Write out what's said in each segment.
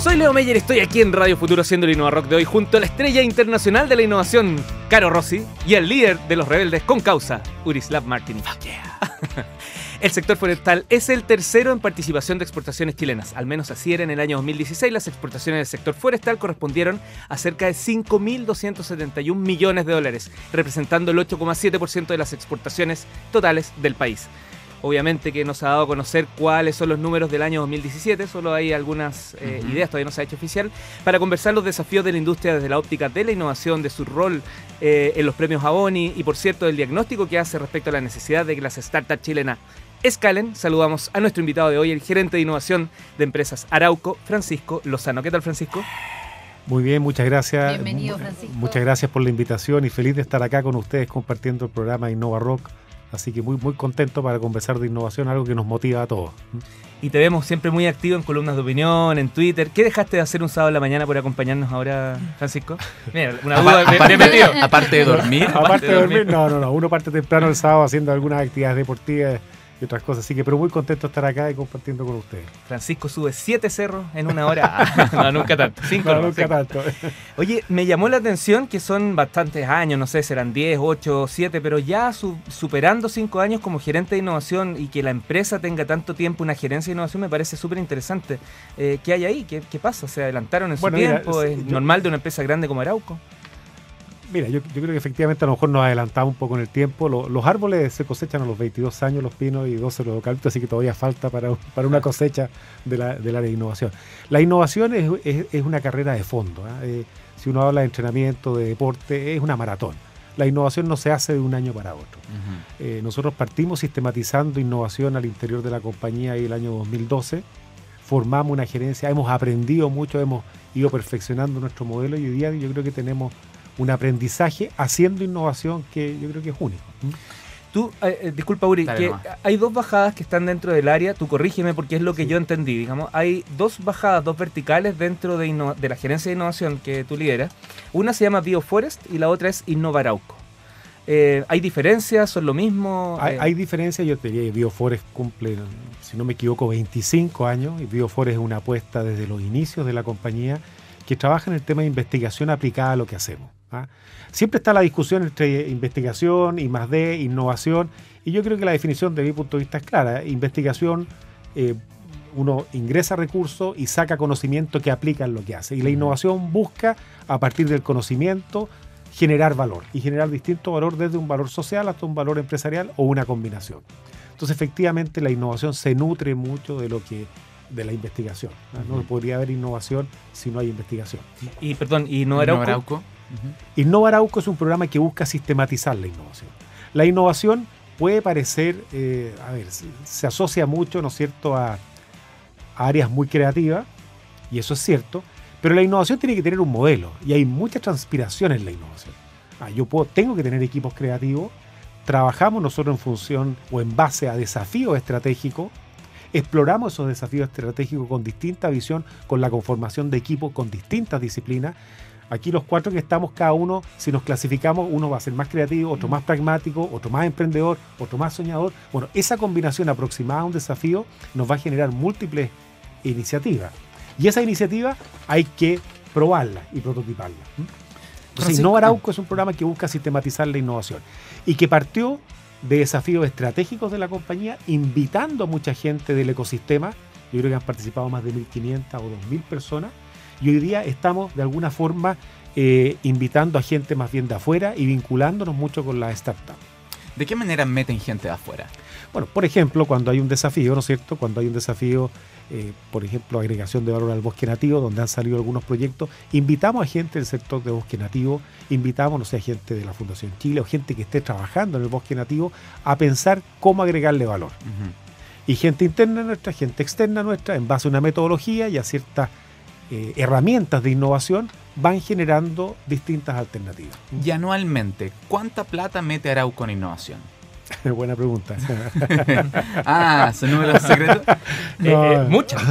Soy Leo Meyer y estoy aquí en Radio Futuro haciendo el InnovaRock de hoy junto a la estrella internacional de la innovación, Caro Rossi, y al líder de los rebeldes con causa, Urislav Martini. Fuck yeah. El sector forestal es el tercero en participación de exportaciones chilenas. Al menos así era en el año 2016. Las exportaciones del sector forestal correspondieron a cerca de 5.271 millones de dólares, representando el 8,7% de las exportaciones totales del país. Obviamente que no se ha dado a conocer cuáles son los números del año 2017, solo hay algunas ideas, todavía no se ha hecho oficial, para conversar los desafíos de la industria desde la óptica de la innovación, de su rol en los premios Aboni y, por cierto, del diagnóstico que hace respecto a la necesidad de que las startups chilenas escalen. Saludamos a nuestro invitado de hoy, el gerente de innovación de empresas Arauco, Francisco Lozano. ¿Qué tal, Francisco? Muy bien, muchas gracias. Bienvenido, Francisco. Muchas gracias por la invitación y feliz de estar acá con ustedes compartiendo el programa InnovaRock. Así que muy contento para conversar de innovación, algo que nos motiva a todos. Y te vemos siempre muy activo en columnas de opinión, en Twitter. ¿Qué dejaste de hacer un sábado en la mañana por acompañarnos ahora, Francisco? Mira, una duda de metido. Aparte de dormir. Aparte de dormir, no. Uno parte temprano el sábado haciendo algunas actividades deportivas y otras cosas. Así que, pero muy contento de estar acá y compartiendo con ustedes. Francisco sube 7 cerros en una hora. No, nunca tanto. 5 no, nunca tanto. Oye, me llamó la atención que son bastantes años, no sé, serán 10, 8, 7, pero ya superando 5 años como gerente de innovación y que la empresa tenga tanto tiempo una gerencia de innovación me parece súper interesante. ¿Qué hay ahí? ¿Qué pasa? ¿Se adelantaron en su tiempo? Mira, ¿Es normal de una empresa grande como Arauco? Mira, yo creo que efectivamente a lo mejor nos adelantamos un poco en el tiempo. Los árboles se cosechan a los 22 años, los pinos y 12 los eucaliptos, así que todavía falta para una cosecha del área de innovación. La innovación es una carrera de fondo. Si uno habla de entrenamiento, de deporte, es una maratón. La innovación no se hace de un año para otro. Nosotros partimos sistematizando innovación al interior de la compañía en el año 2012. Formamos una gerencia, hemos aprendido mucho, hemos ido perfeccionando nuestro modelo y hoy día yo creo que tenemos un aprendizaje haciendo innovación que yo creo que es único. Tú, disculpa Uri, que hay 2 bajadas que están dentro del área, tú corrígeme porque es lo que yo entendí, digamos, hay 2 bajadas, 2 verticales dentro de la gerencia de innovación que tú lideras. Una se llama BioForest y la otra es InnovaArauco. ¿Hay diferencias? ¿Son lo mismo? Hay diferencias, yo te diría que BioForest cumple, si no me equivoco, 25 años y BioForest es una apuesta desde los inicios de la compañía que trabaja en el tema de investigación aplicada a lo que hacemos. Siempre está la discusión entre investigación, I+D, innovación, y yo creo que la definición de mi punto de vista es clara. Investigación, uno ingresa recursos y saca conocimiento que aplica en lo que hace. Y la innovación busca, a partir del conocimiento, generar valor. Y generar distinto valor desde un valor social hasta un valor empresarial o una combinación. Entonces, efectivamente, la innovación se nutre mucho de la investigación. No podría haber innovación si no hay investigación. Y perdón, ¿y InnovaArauco? InnovaArauco es un programa que busca sistematizar la innovación. La innovación puede parecer, se asocia mucho, ¿no es cierto?, a áreas muy creativas, y eso es cierto, pero la innovación tiene que tener un modelo, y hay mucha transpiración en la innovación. Tengo que tener equipos creativos, trabajamos nosotros en función o en base a desafíos estratégicos, exploramos esos desafíos estratégicos con distinta visión, con la conformación de equipos con distintas disciplinas. Aquí los 4 que estamos, cada uno, si nos clasificamos, uno va a ser más creativo, otro más pragmático, otro más emprendedor, otro más soñador. Bueno, esa combinación aproximada a un desafío nos va a generar múltiples iniciativas. Y esa iniciativa hay que probarla y prototiparla. Entonces, InnovaArauco es un programa que busca sistematizar la innovación y que partió de desafíos estratégicos de la compañía, invitando a mucha gente del ecosistema. Yo creo que han participado más de 1.500 o 2.000 personas. Y hoy día estamos de alguna forma invitando a gente más bien de afuera y vinculándonos mucho con las startups. ¿De qué manera meten gente de afuera? Bueno, por ejemplo, cuando hay un desafío, ¿no es cierto? Cuando hay un desafío, por ejemplo, agregación de valor al bosque nativo, donde han salido algunos proyectos, invitamos a gente del sector de bosque nativo, invitamos, no sé, a gente de la Fundación Chile o gente que esté trabajando en el bosque nativo a pensar cómo agregarle valor. Y gente interna nuestra, gente externa nuestra, en base a una metodología y a ciertas herramientas de innovación, van generando distintas alternativas. Y anualmente, ¿cuánta plata mete Arauco en innovación? Buena pregunta. ¿Son números secretos? Muchas.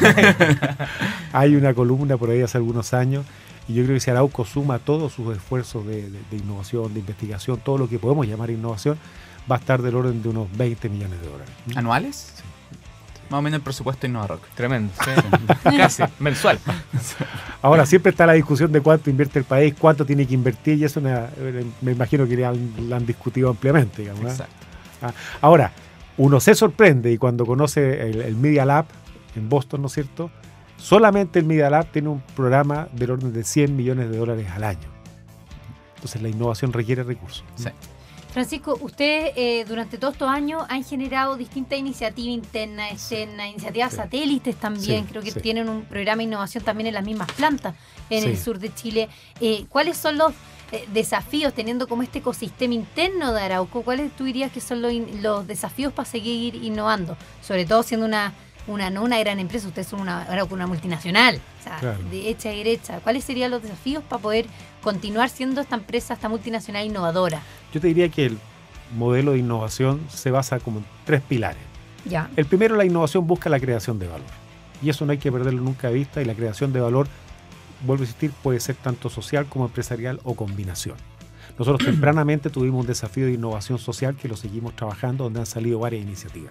Hay una columna por ahí hace algunos años y yo creo que si Arauco suma todos sus esfuerzos de innovación, de investigación, todo lo que podemos llamar innovación, va a estar del orden de unos 20 millones de dólares. ¿Anuales? Sí. Más o menos el presupuesto de InnovaRock. Tremendo. Casi, mensual. Ahora, siempre está la discusión de cuánto invierte el país, cuánto tiene que invertir, y eso me imagino que la han discutido ampliamente, digamos, ¿eh? Exacto. Ahora, uno se sorprende y cuando conoce el Media Lab en Boston, ¿no es cierto? Solamente el Media Lab tiene un programa del orden de $100 millones al año. Entonces la innovación requiere recursos. Sí. Francisco, ustedes durante todos estos años han generado distintas iniciativas internas, externas, iniciativas satélites también. Sí, creo que sí. tienen un programa de innovación también en las mismas plantas en Sí. el sur de Chile. ¿Cuáles son los desafíos teniendo como este ecosistema interno de Arauco? ¿Cuáles tú dirías que son los desafíos para seguir innovando? Sobre todo siendo no una gran empresa, ustedes son Arauco, una multinacional, o sea, Claro. de hecha y derecha. ¿Cuáles serían los desafíos para poder continuar siendo esta empresa, esta multinacional innovadora? Yo te diría que el modelo de innovación se basa como en 3 pilares. Ya. El primero, la innovación busca la creación de valor. Y eso no hay que perderlo nunca de vista, y la creación de valor, vuelvo a insistir, puede ser tanto social como empresarial o combinación. Nosotros tempranamente tuvimos un desafío de innovación social que lo seguimos trabajando, donde han salido varias iniciativas.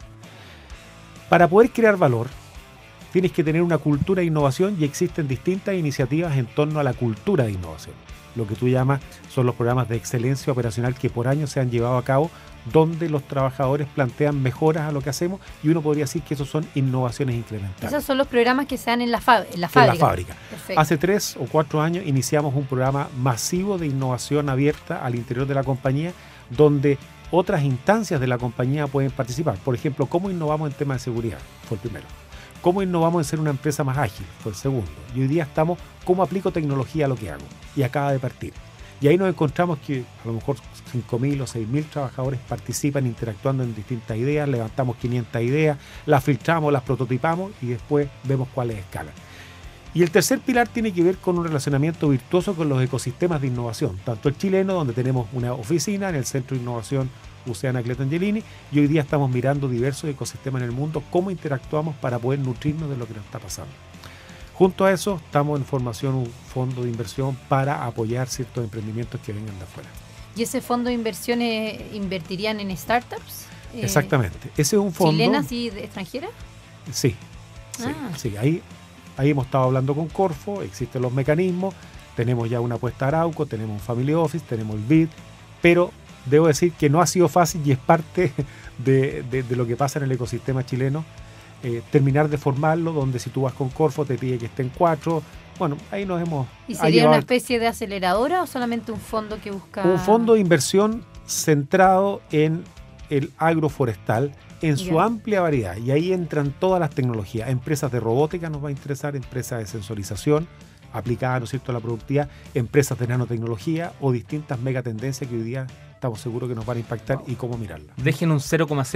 Para poder crear valor, tienes que tener una cultura de innovación, y existen distintas iniciativas en torno a la cultura de innovación. Lo que tú llamas son los programas de excelencia operacional que por años se han llevado a cabo, donde los trabajadores plantean mejoras a lo que hacemos, y uno podría decir que esos son innovaciones incrementales. Esos son los programas que se dan en la fábrica. En la fábrica. Perfecto. Hace 3 o 4 años iniciamos un programa masivo de innovación abierta al interior de la compañía, donde otras instancias de la compañía pueden participar. Por ejemplo, ¿cómo innovamos en temas de seguridad? Fue el primero. ¿Cómo innovamos en ser una empresa más ágil? Fue el segundo. Y hoy día estamos, ¿cómo aplico tecnología a lo que hago? Y acaba de partir. Y ahí nos encontramos que a lo mejor 5.000 o 6.000 trabajadores participan interactuando en distintas ideas, levantamos 500 ideas, las filtramos, las prototipamos y después vemos cuáles escalan. Y el tercer pilar tiene que ver con un relacionamiento virtuoso con los ecosistemas de innovación, tanto el chileno, donde tenemos una oficina en el Centro de Innovación UC Anacleto Angelini, y hoy día estamos mirando diversos ecosistemas en el mundo, cómo interactuamos para poder nutrirnos de lo que nos está pasando. Junto a eso, estamos en formación un fondo de inversión para apoyar ciertos emprendimientos que vengan de afuera. ¿Y ese fondo de inversiones invertirían en startups? Exactamente. Ese es un fondo... ¿Chilenas y extranjeras? Sí, sí. Ahí hemos estado hablando con Corfo, existen los mecanismos, tenemos ya una apuesta a Arauco, tenemos un Family Office, tenemos el BID, pero debo decir que no ha sido fácil, y es parte de lo que pasa en el ecosistema chileno, terminar de formarlo, donde si tú vas con Corfo te pide que estén 4. Bueno, ahí nos hemos... ¿Y sería una especie de aceleradora o solamente un fondo que busca...? Un fondo de inversión centrado en el agroforestal, en su amplia variedad, y ahí entran todas las tecnologías. Empresas de robótica nos va a interesar, empresas de sensorización aplicada, ¿no es cierto?, a la productividad, empresas de nanotecnología o distintas megatendencias que hoy día estamos seguros que nos van a impactar y cómo mirarlas. Dejen un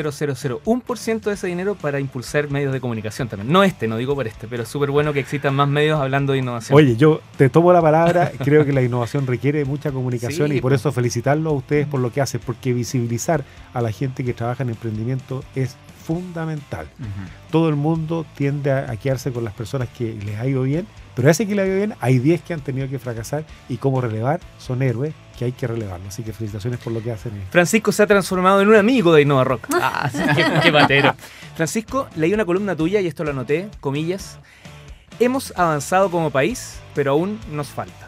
0,0001% de ese dinero para impulsar medios de comunicación también. No digo por pero es súper bueno que existan más medios hablando de innovación. Oye, yo te tomo la palabra, creo que la innovación requiere mucha comunicación, Sí, y por eso felicitarlos a ustedes por lo que hacen, porque visibilizar a la gente que trabaja en emprendimiento es fundamental. Todo el mundo tiende a quedarse con las personas que les ha ido bien, pero a ese que le ha ido bien hay 10 que han tenido que fracasar, y cómo relevar son héroes que hay que relevarlo. Así que felicitaciones por lo que hacen. Francisco se ha transformado en un amigo de InnovaRock. Qué patero. Francisco, leí una columna tuya y esto lo anoté, comillas. Hemos avanzado como país, pero aún nos falta.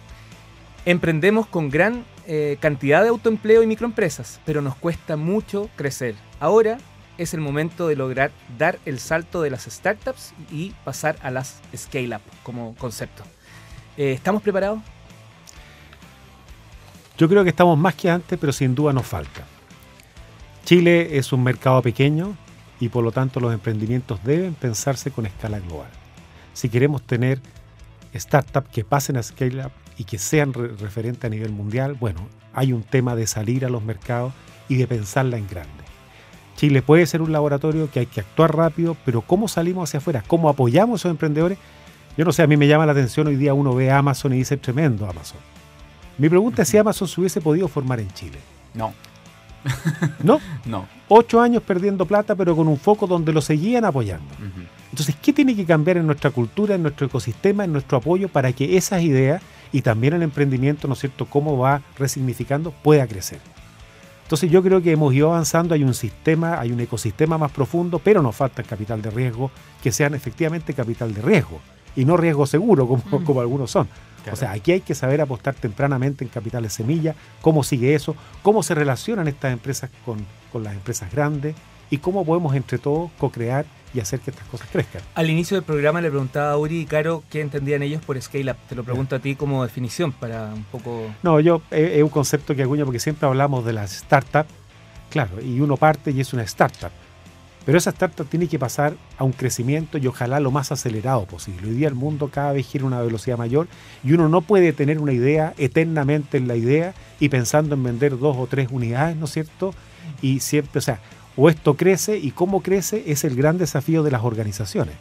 Emprendemos con gran cantidad de autoempleo y microempresas, pero nos cuesta mucho crecer. Ahora es el momento de lograr dar el salto de las startups y pasar a las scale-up como concepto. ¿Estamos preparados? Yo creo que estamos más que antes, pero sin duda nos falta. Chile es un mercado pequeño, y por lo tanto los emprendimientos deben pensarse con escala global. Si queremos tener startups que pasen a scale-up y que sean referentes a nivel mundial, bueno, hay un tema de salir a los mercados y de pensarla en grande. Chile puede ser un laboratorio que hay que actuar rápido, pero ¿cómo salimos hacia afuera? ¿Cómo apoyamos a esos emprendedores? Yo no sé, a mí me llama la atención, hoy día uno ve a Amazon y dice tremendo Amazon. Mi pregunta es si Amazon se hubiese podido formar en Chile. No. ¿No? No. 8 años perdiendo plata, pero con un foco donde lo seguían apoyando. Entonces, ¿qué tiene que cambiar en nuestra cultura, en nuestro ecosistema, en nuestro apoyo, para que esas ideas y también el emprendimiento, ¿no es cierto?, cómo va resignificando, pueda crecer? Entonces yo creo que hemos ido avanzando, hay un sistema, hay un ecosistema más profundo, pero nos falta el capital de riesgo, que sean efectivamente capital de riesgo y no riesgo seguro como algunos son. Claro. O sea, aquí hay que saber apostar tempranamente en capitales semilla, cómo sigue eso, cómo se relacionan estas empresas con las empresas grandes y cómo podemos entre todos co-crear y hacer que estas cosas crezcan. Al inicio del programa le preguntaba a Uri y Caro qué entendían ellos por Scale Up. Te lo pregunto a ti como definición para un poco... No, es un concepto que acuño porque siempre hablamos de las startups, claro, y uno parte y es una startup. Pero esa startup tiene que pasar a un crecimiento y ojalá lo más acelerado posible. Hoy día el mundo cada vez gira a una velocidad mayor y uno no puede tener una idea eternamente en la idea y pensando en vender 2 o 3 unidades, ¿no es cierto? Y siempre, o sea, o esto crece y cómo crece es el gran desafío de las organizaciones.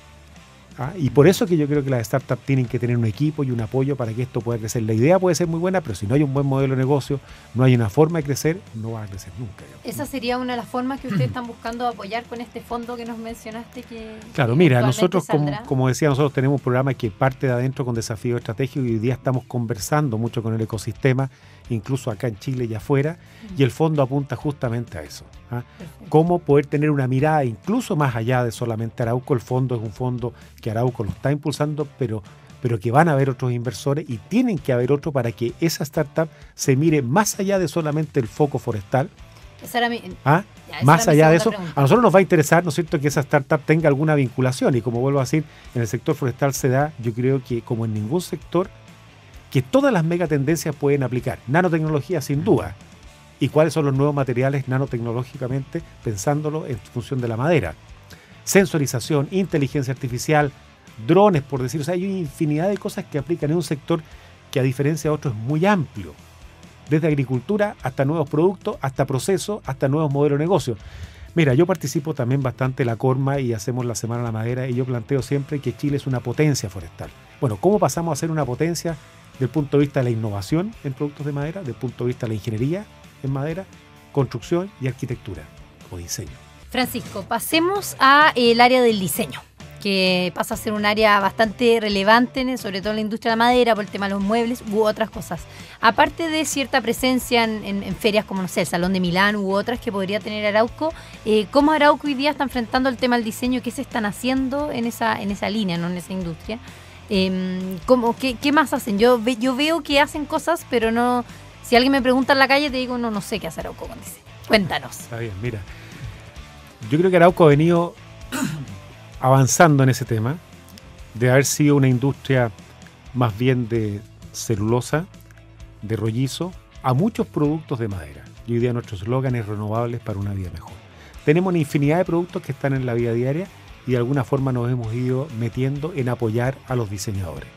Y por eso que yo creo que las startups tienen que tener un equipo y un apoyo para que esto pueda crecer. La idea puede ser muy buena, pero si no hay un buen modelo de negocio, no hay una forma de crecer, no va a crecer nunca. Esa sería una de las formas que ustedes están buscando apoyar con este fondo que nos mencionaste. Claro, mira, nosotros, como decía, nosotros tenemos un programa que parte de adentro con desafíos estratégicos y hoy día estamos conversando mucho con el ecosistema, incluso acá en Chile y afuera, y el fondo apunta justamente a eso. Cómo poder tener una mirada incluso más allá de solamente Arauco. El fondo es un fondo que Arauco lo está impulsando, pero que van a haber otros inversores y tienen que haber otros para que esa startup se mire más allá de solamente el foco forestal. Esa era más allá de eso, pregunta. a nosotros nos va a interesar, ¿no es cierto?, que esa startup tenga alguna vinculación y como vuelvo a decir, en el sector forestal se da, yo creo que como en ningún sector, que todas las megatendencias pueden aplicar. Nanotecnología sin duda. ¿Y cuáles son los nuevos materiales nanotecnológicamente pensándolo en función de la madera? Sensorización, inteligencia artificial, drones, por decir. O sea, hay una infinidad de cosas que aplican en un sector que a diferencia de otros es muy amplio. Desde agricultura hasta nuevos productos, hasta procesos, hasta nuevos modelos de negocio. Mira, yo participo también bastante en la Corma y hacemos la Semana de la Madera y yo planteo siempre que Chile es una potencia forestal. Bueno, ¿cómo pasamos a ser una potencia desde el punto de vista de la innovación en productos de madera, desde el punto de vista de la ingeniería en madera, construcción y arquitectura o diseño? Francisco, pasemos a el área del diseño, que pasa a ser un área bastante relevante, sobre todo en la industria de la madera, por el tema de los muebles u otras cosas. Aparte de cierta presencia en ferias como, no sé, el Salón de Milán u otras que podría tener Arauco, ¿cómo Arauco hoy día está enfrentando el tema del diseño? ¿Qué se están haciendo en esa línea, no en esa industria? ¿Qué más hacen? Yo veo que hacen cosas, pero no. Si alguien me pregunta en la calle, te digo, no sé qué hace Arauco con diseño. Cuéntanos. Está bien, mira. Yo creo que Arauco ha venido avanzando en ese tema, de haber sido una industria más bien de celulosa, de rollizo, a muchos productos de madera. Y hoy día nuestro eslogan es renovables para una vida mejor. Tenemos una infinidad de productos que están en la vida diaria y de alguna forma nos hemos ido metiendo en apoyar a los diseñadores.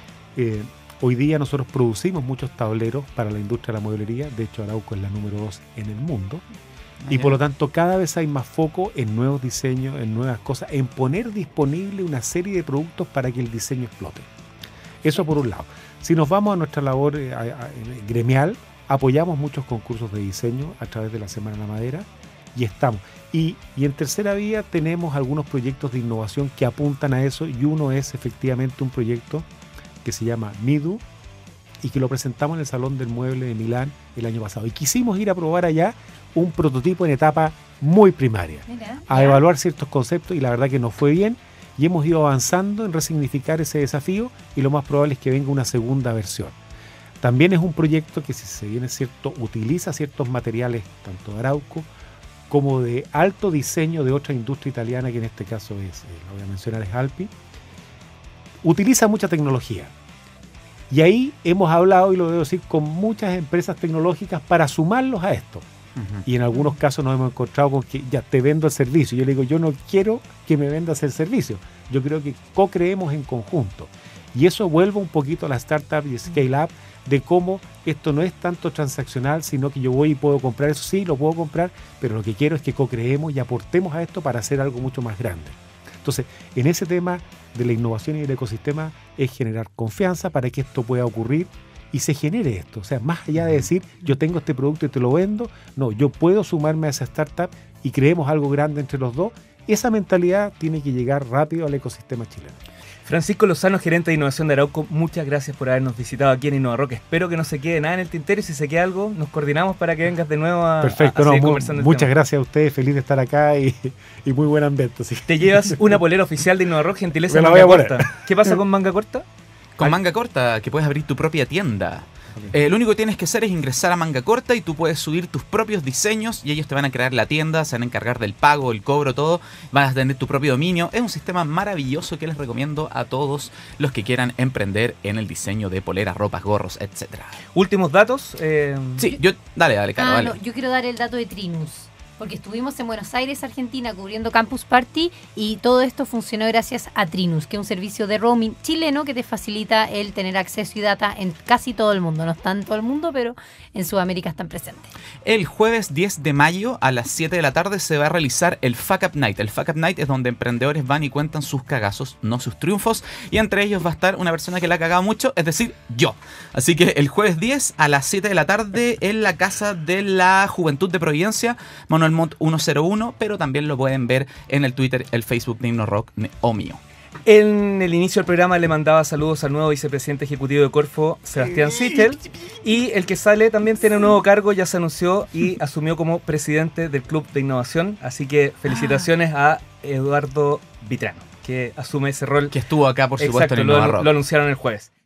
Hoy día nosotros producimos muchos tableros para la industria de la mueblería. De hecho, Arauco es la número 2 en el mundo. Y por lo tanto, cada vez hay más foco en nuevos diseños, en nuevas cosas, en poner disponible una serie de productos para que el diseño explote. Eso por un lado. Si nos vamos a nuestra labor gremial, apoyamos muchos concursos de diseño a través de la Semana de la Madera y estamos. Y en tercera vía tenemos algunos proyectos de innovación que apuntan a eso y uno es efectivamente un proyecto que se llama MIDU y que lo presentamos en el Salón del Mueble de Milán el año pasado. Y quisimos ir a probar allá un prototipo en etapa muy primaria, a evaluar ciertos conceptos y la verdad que nos fue bien y hemos ido avanzando en resignificar ese desafío y lo más probable es que venga una segunda versión. También es un proyecto que, si se viene cierto, utiliza ciertos materiales tanto de Arauco como de alto diseño de otra industria italiana que en este caso es, lo voy a mencionar, es Alpi. Utiliza mucha tecnología. Y ahí hemos hablado, y lo debo decir, con muchas empresas tecnológicas para sumarlos a esto. Y en algunos casos nos hemos encontrado con que ya te vendo el servicio. Yo le digo, yo no quiero que me vendas el servicio. Yo creo que co-creemos en conjunto. Y eso vuelve un poquito a la startup y scale up de cómo esto no es tanto transaccional, sino que yo voy y puedo comprar eso. Sí, lo puedo comprar, pero lo que quiero es que co-creemos y aportemos a esto para hacer algo mucho más grande. Entonces, en ese tema de la innovación y del ecosistema es generar confianza para que esto pueda ocurrir y se genere esto. O sea, más allá de decir, yo tengo este producto y te lo vendo, no, yo puedo sumarme a esa startup y creemos algo grande entre los dos. Esa mentalidad tiene que llegar rápido al ecosistema chileno. Francisco Lozano, gerente de innovación de Arauco, muchas gracias por habernos visitado aquí en InnovaRock. Espero que no se quede nada en el tintero y si se queda algo, nos coordinamos para que vengas de nuevo a Perfecto, seguir conversando del muchas tema. gracias a ustedes, feliz de estar acá y muy buen ambiente. Así que Te llevas una polera oficial de InnovaRock, gentileza Me la manga voy a corta. ¿Qué pasa con manga corta? Con manga corta, que puedes abrir tu propia tienda. Lo único que tienes que hacer es ingresar a Manga Corta y tú puedes subir tus propios diseños y ellos te van a crear la tienda, se van a encargar del pago, el cobro, todo. Vas a tener tu propio dominio. Es un sistema maravilloso que les recomiendo a todos los que quieran emprender en el diseño de poleras, ropas, gorros, etc. Últimos datos. Sí, dale, Caro, dale. No, yo quiero dar el dato de Trinus, porque estuvimos en Buenos Aires, Argentina, cubriendo Campus Party y todo esto funcionó gracias a Trinus, que es un servicio de roaming chileno que te facilita el tener acceso y data en casi todo el mundo. No está en todo el mundo, pero en Sudamérica están presentes. El jueves 10 de mayo a las 7 de la tarde se va a realizar el Fuck Up Night. El Fuck Up Night es donde emprendedores van y cuentan sus cagazos, no sus triunfos, y entre ellos va a estar una persona que la ha cagado mucho, es decir, yo. Así que el jueves 10 a las 7 de la tarde en la Casa de la Juventud de Providencia, Manuel Montt 101, pero también lo pueden ver en el Twitter, el Facebook de InnoRock o mío. En el inicio del programa le mandaba saludos al nuevo vicepresidente ejecutivo de Corfo, Sebastián Sichel, y el que sale también tiene un nuevo cargo, ya se anunció y asumió como presidente del Club de Innovación, así que felicitaciones a Eduardo Vitrano, que asume ese rol. Que estuvo acá, por supuesto, Exacto, en lo InnovaRock. anunciaron el jueves.